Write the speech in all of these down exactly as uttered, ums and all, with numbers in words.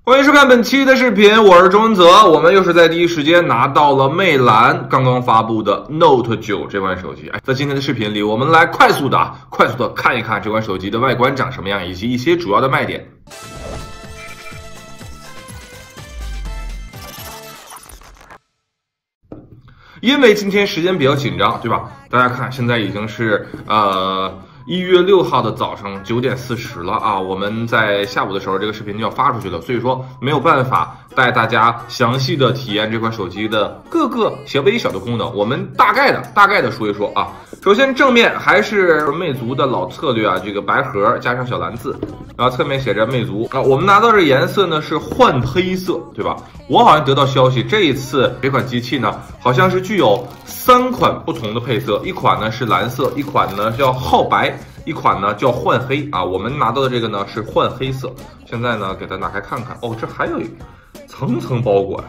欢迎收看本期的视频，我是周文泽。我们又是在第一时间拿到了魅蓝刚刚发布的 Note 九这款手机。哎，在今天的视频里，我们来快速的、快速的看一看这款手机的外观长什么样，以及一些主要的卖点。因为今天时间比较紧张，对吧？大家看，现在已经是呃。一月六号的早上九点四十了啊！我们在下午的时候，这个视频就要发出去了，所以说没有办法带大家详细的体验这款手机的各个小微小的功能。我们大概的、大概的说一说啊。首先正面还是魅族的老策略啊，这个白盒加上小蓝字，然后侧面写着魅族啊。我们拿到这颜色呢是幻黑色，对吧？我好像得到消息，这一次这款机器呢好像是具有三款不同的配色，一款呢是蓝色，一款呢叫皓白。一款呢叫幻黑啊，我们拿到的这个呢是幻黑色。现在呢给它打开看看，哦，这还有一个层层包裹呀。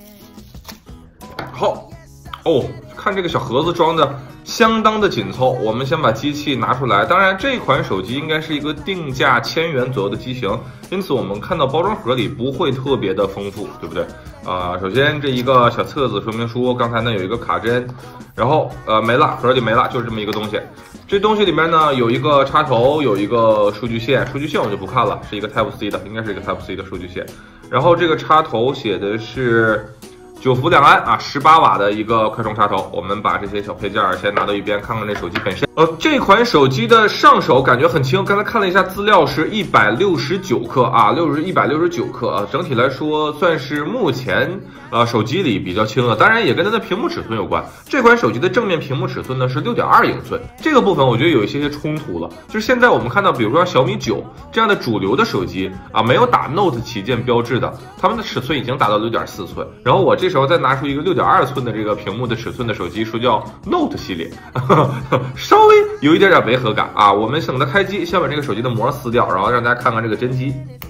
好，哦，看这个小盒子装的相当的紧凑。我们先把机器拿出来，当然这款手机应该是一个定价千元左右的机型，因此我们看到包装盒里不会特别的丰富，对不对？啊、呃，首先这一个小册子说明书，刚才呢有一个卡针，然后呃没了，盒里没了，就是这么一个东西。这东西里面呢有一个插头，有一个数据线，数据线我就不看了，是一个 Type C 的，应该是一个 Type C 的数据线。然后这个插头写的是九伏两安啊，十八瓦的一个快充插头。我们把这些小配件先拿到一边，看看这手机本身。呃，这款手机的上手感觉很轻，刚才看了一下资料是一百六十九克啊，六十一百六十九克啊，整体来说算是目前呃手机里比较轻的，当然也跟它的屏幕尺寸有关。这款手机的正面屏幕尺寸呢是 六点二英寸，这个部分我觉得有一些些冲突了。就是现在我们看到，比如说小米九这样的主流的手机啊，没有打 Note 旗舰标志的，它们的尺寸已经达到 六点四寸，然后我这时候再拿出一个 六点二寸的这个屏幕的尺寸的手机，说叫 Note 系列，稍微有一点点违和感啊。我们等它开机，先把这个手机的膜撕掉，然后让大家看看这个真机。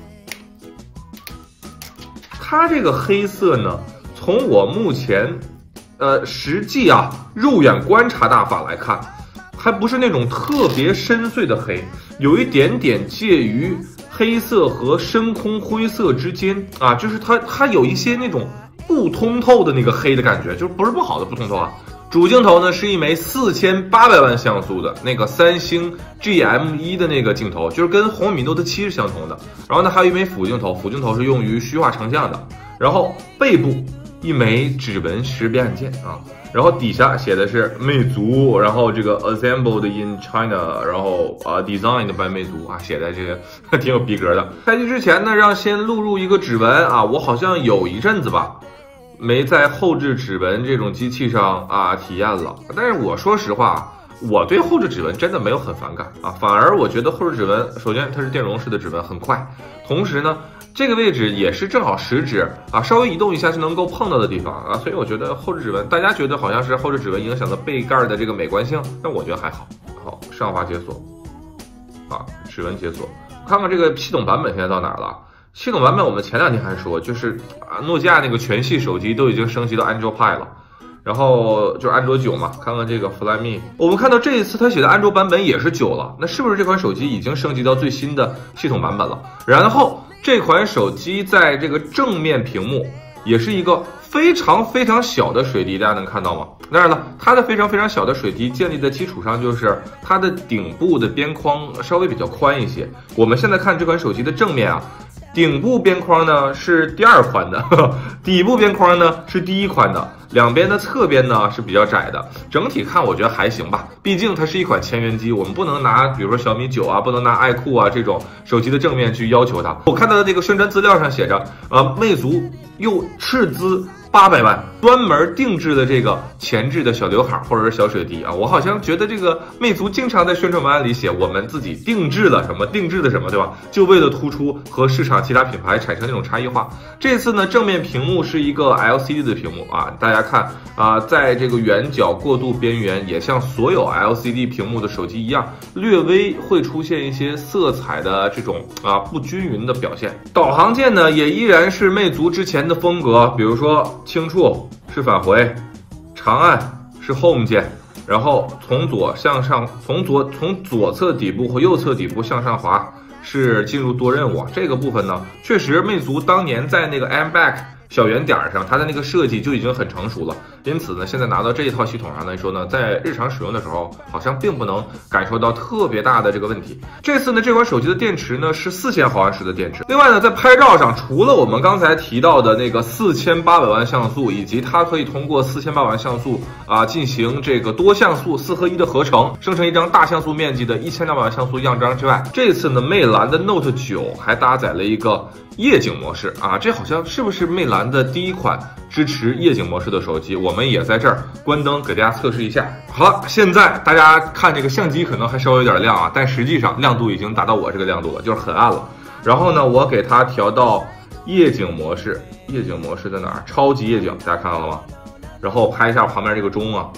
它这个黑色呢，从我目前呃实际啊肉眼观察大法来看，还不是那种特别深邃的黑，有一点点介于黑色和深空灰色之间啊，就是它它有一些那种不通透的那个黑的感觉，就是不是不好的不通透啊。主镜头呢是一枚四千八百万像素的那个三星 G M 一 的那个镜头，就是跟红米 Note 七是相同的。然后呢还有一枚辅镜头，辅镜头是用于虚化成像的。然后背部一枚指纹识别按键啊，然后底下写的是魅族，然后这个 assembled in China， 然后啊、呃、designed by 魅族啊，写的这个挺有逼格的。开机之前呢，让先录入一个指纹啊，我好像有一阵子吧没在后置指纹这种机器上啊体验了，但是我说实话，我对后置指纹真的没有很反感啊，反而我觉得后置指纹，首先它是电容式的指纹，很快，同时呢，这个位置也是正好食指啊，稍微移动一下就能够碰到的地方啊，所以我觉得后置指纹，大家觉得好像是后置指纹影响了背盖的这个美观性，但我觉得还好。好，上滑解锁，啊，指纹解锁，看看这个系统版本现在到哪儿了。系统版本我们前两天还说，就是啊，诺基亚那个全系手机都已经升级到安卓派了，然后就是安卓九嘛。看看这个 Flyme， 我们看到这一次它写的安卓版本也是九了，那是不是这款手机已经升级到最新的系统版本了？然后这款手机在这个正面屏幕也是一个非常非常小的水滴，大家能看到吗？当然了，它的非常非常小的水滴建立的基础上，就是它的顶部的边框稍微比较宽一些。我们现在看这款手机的正面啊，顶部边框呢是第二宽的，呵呵，底部边框呢是第一宽的，两边的侧边呢是比较窄的。整体看我觉得还行吧，毕竟它是一款千元机，我们不能拿比如说小米九啊，不能拿爱酷啊这种手机的正面去要求它。我看到的这个宣传资料上写着，呃，魅族又斥资八百万专门定制的这个前置的小刘海或者是小水滴啊，我好像觉得这个魅族经常在宣传文案里写我们自己定制了什么定制的什么，对吧？就为了突出和市场其他品牌产生这种差异化。这次呢，正面屏幕是一个 L C D 的屏幕啊，大家看啊，在这个圆角过渡边缘也像所有 L C D 屏幕的手机一样，略微会出现一些色彩的这种啊不均匀的表现。导航键呢也依然是魅族之前的风格，比如说轻触是返回，长按是 Home 键，然后从左向上，从左从左侧底部和右侧底部向上滑是进入多任务，这个部分呢，确实魅族当年在那个 M back 小圆点上，它的那个设计就已经很成熟了，因此呢，现在拿到这一套系统上来说呢，在日常使用的时候，好像并不能感受到特别大的这个问题。这次呢，这款手机的电池呢是四千毫安时的电池。另外呢，在拍照上，除了我们刚才提到的那个四千八百万像素，以及它可以通过四千八百万像素啊进行这个多像素四合一的合成，生成一张大像素面积的一千两百万像素样张之外，这次呢，魅蓝的 Note 九还搭载了一个夜景模式啊，这好像是不是魅蓝的第一款支持夜景模式的手机？我们也在这儿关灯给大家测试一下。好了，现在大家看这个相机可能还稍微有点亮啊，但实际上亮度已经达到我这个亮度了，就是很暗了。然后呢，我给它调到夜景模式，夜景模式在哪儿？超级夜景，大家看到了吗？然后拍一下旁边这个钟啊，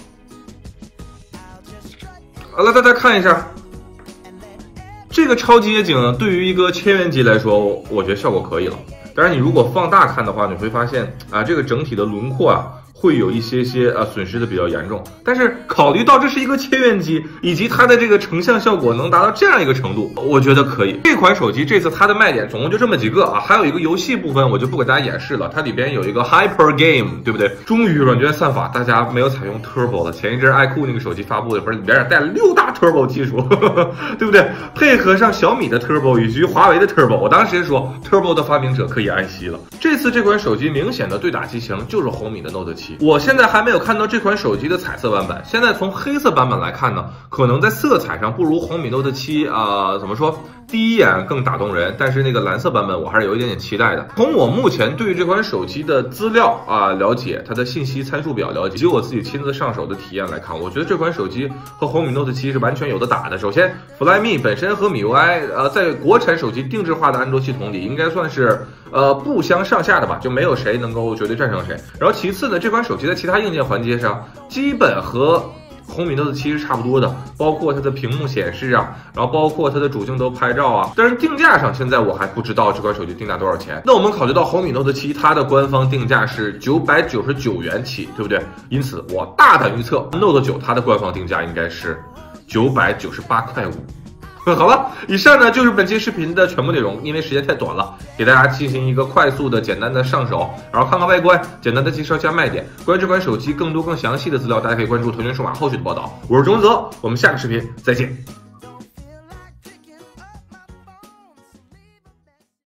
好了，大家看一下。这个超级夜景呢，对于一个千元机来说，我觉得效果可以了。当然，你如果放大看的话，你会发现啊，这个整体的轮廓啊，会有一些些呃损失的比较严重。但是考虑到这是一个千元机，以及它的这个成像效果能达到这样一个程度，我觉得可以。这款手机这次它的卖点总共就这么几个啊，还有一个游戏部分我就不给大家演示了，它里边有一个 Hyper Game， 对不对？终于软件算法大家没有采用 Turbo 了。前一阵爱酷那个手机发布的时候，里边带了六大 Turbo 技术，呵呵，对不对？配合上小米的 Turbo 以及华为的 Turbo， 我当时说 Turbo 的发明者可以安息了。这次这款手机明显的对打机型就是红米的 Note 七。我现在还没有看到这款手机的彩色版本，现在从黑色版本来看呢，可能在色彩上不如红米 Note 七啊、呃，怎么说？第一眼更打动人，但是那个蓝色版本我还是有一点点期待的。从我目前对于这款手机的资料啊了解，它的信息参数表了解，以及我自己亲自上手的体验来看，我觉得这款手机和红米 Note 七是完全有的打的。首先 ，Flyme 本身和 M I U I 呃在国产手机定制化的安卓系统里，应该算是呃不相上下的吧，就没有谁能够绝对战胜谁。然后其次呢，这款手机在其他硬件环节上，基本和红米 Note 七是差不多的，包括它的屏幕显示啊，然后包括它的主镜头拍照啊。但是定价上，现在我还不知道这款手机定价多少钱。那我们考虑到红米 Note 七它的官方定价是九百九十九元起，对不对？因此我大胆预测 Note 九它的官方定价应该是九百九十八块五。好了，以上呢就是本期视频的全部内容，因为时间太短了，给大家进行一个快速的、简单的上手，然后看看外观，简单的介绍一下卖点。关于这款手机更多更详细的资料，大家可以关注腾讯数码后续的报道。我是钟泽，我们下个视频再见。